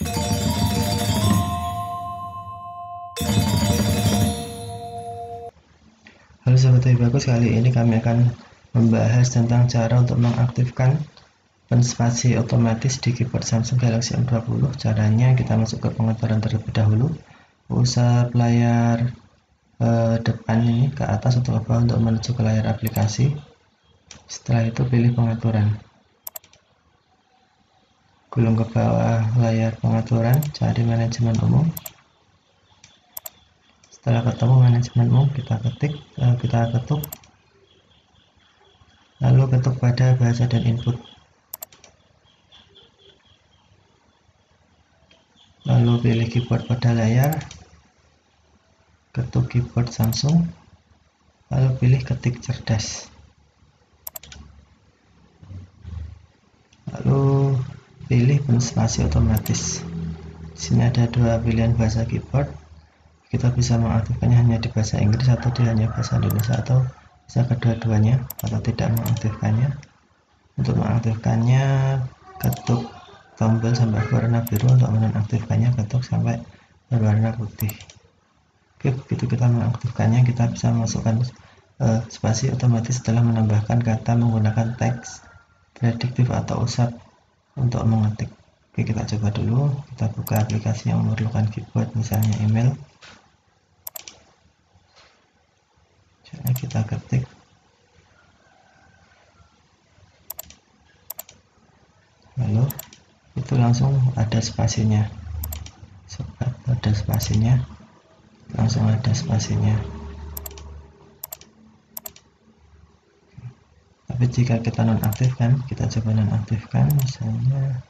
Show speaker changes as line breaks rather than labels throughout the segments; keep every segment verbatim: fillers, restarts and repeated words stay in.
Halo Sobat Hebakus, kali ini kami akan membahas tentang cara untuk mengaktifkan penspasi otomatis di keyboard Samsung Galaxy M dua puluh. Caranya kita masuk ke pengaturan terlebih dahulu, usap layar eh, depan ini ke atas atau ke bawah untuk menuju ke layar aplikasi. Setelah itu pilih pengaturan, gulung ke bawah layar pengaturan, cari manajemen umum. Setelah ketemu manajemen umum, kita ketik, eh, kita ketuk, lalu ketuk pada bahasa dan input, lalu pilih keyboard pada layar, ketuk keyboard Samsung, lalu pilih ketik cerdas, lalu pilih penspasi otomatis. Di sini ada dua pilihan bahasa keyboard. Kita bisa mengaktifkannya hanya di bahasa Inggris atau di hanya bahasa Indonesia, atau bisa kedua-duanya, atau tidak mengaktifkannya. Untuk mengaktifkannya, ketuk tombol sampai berwarna biru, untuk menonaktifkannya ketuk sampai berwarna putih. Oke, begitu kita mengaktifkannya, kita bisa masukkan uh, spasi otomatis setelah menambahkan kata menggunakan teks prediktif atau usap untuk mengetik. Oke, kita coba dulu. Kita buka aplikasi yang memerlukan keyboard, misalnya email. Kita ketik, lalu itu langsung ada spasinya. Sobat, ada spasinya, langsung ada spasinya. Tapi jika kita nonaktifkan, kita coba nonaktifkan, misalnya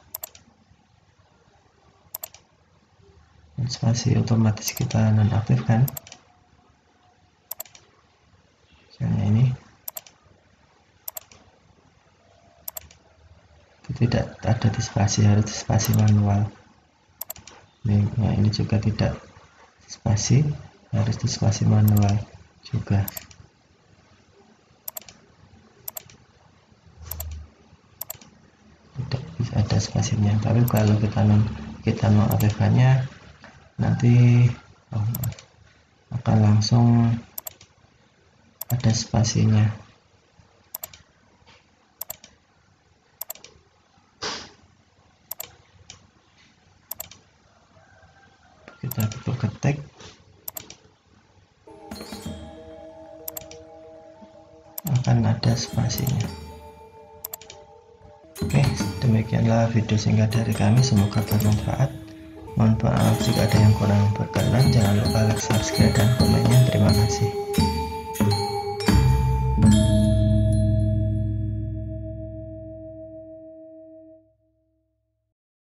spasi otomatis kita nonaktifkan, misalnya ini, itu tidak ada di spasi, harus di spasi manual. Ini, nah ini juga tidak spasi, harus di spasi manual juga. Tidak bisa ada spasinya. Tapi kalau kita non kita mengaktifkannya, nanti oh, akan langsung ada spasinya. Kita ketuk ketik, akan ada spasinya. Oke, demikianlah video singkat dari kami, semoga bermanfaat. Mohon maaf jika ada yang kurang berkenan. Jangan lupa like, subscribe, dan komennya. Terima kasih.